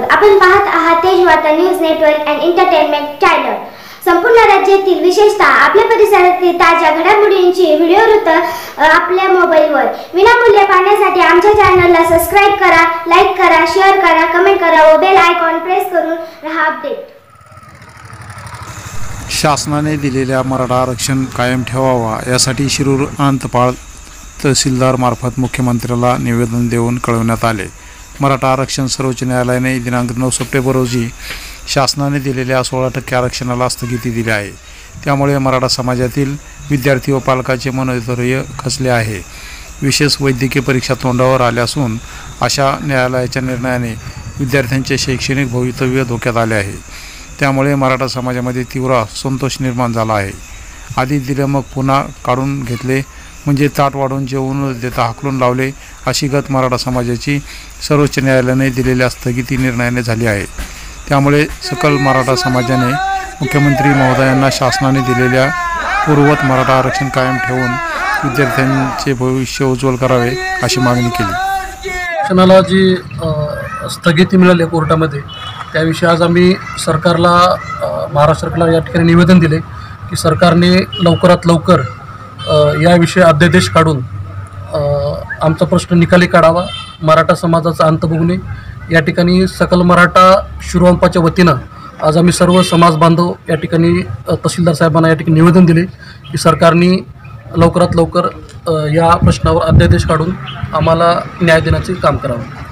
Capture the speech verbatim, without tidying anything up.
नव्वद। आपण पाहत आहात Tejvarta news network and entertainment channel. संपूर्ण राज्यातील विशेषतः आपल्या परिसरातील ताज्या घडामोडींची व्हिडिओ वृत्त आपल्या मोबाईलवर विनामूल्य पाहण्यासाठी आमच्या चॅनलला सबस्क्राइब करा, लाईक करा, शेअर करा, कमेंट करा व बेल आयकॉन प्रेस करून रहा अपडेट। शासनाने दिलेल्या मराठा आरक्षण कायम ठेवावा यासाठी शिरूर अंतपाळ तहसीलदार मार्फत मुख्यमंत्र्याला निवेदन देऊन कळवण्यात आले। मराठा आरक्षण सर्वोच्च न्यायालयाने दिनांक नऊ सप्टेंबर रोजी शासनाने दिलेल्या सोळा टक्के आरक्षणाला स्थगिती दिली आहे। त्यामुळे मराठा समाजातील विद्यार्थी व पालकांचे मनोधैर्य खचले आहे। विशेष वैद्यकीय परीक्षा तोंडावर आल्या असून अशा न्यायालयाच्या निर्णयाने विद्यार्थ्यांचे शैक्षणिक भवितव्य धोक्यात आले आहे। त्यामुळे मराठा समाजामध्ये तीव्र असंतोष निर्माण झाला आहे। आधी दिले मग पुन्हा काढून घेतले म्हणजे ताट वाढून जेवून देता हाकलून लावले अशी गत मराठा समाजाची सर्वोच्च न्यायालयाने दिलेल्या स्थगिती निर्णयाने झाली आहे। त्यामुळे सकल मराठा समाजाने मुख्यमंत्री महोदयांना शासनाने दिलेल्या पूर्ववत मराठा आरक्षण कायम ठेवून विद्यार्थ्यांचे भविष्य उज्ज्वल करावे अशी मागणी केली। आरक्षणाला जी स्थगिती मिळाली कोर्टामध्ये त्याविषयी आज आम्ही सरकारला महाराष्ट्र सरकारला या ठिकाणी निवेदन दिले की सरकारने लवकरात लवकर याविषयी अध्यादेश काढून आमचा प्रश्न निकाली काढावा, मराठा समाजाचा अंत बघू नये। या ठिकाणी सकल मराठा शिरोंपाच्या वतीनं आज आम्ही सर्व समाज बांधव या ठिकाणी तहसीलदार साहेबांना या ठिकाणी निवेदन दिले की सरकारने लवकरात लवकर या प्रश्नावर अध्यादेश काढून आम्हाला न्याय देण्याचे काम करावे।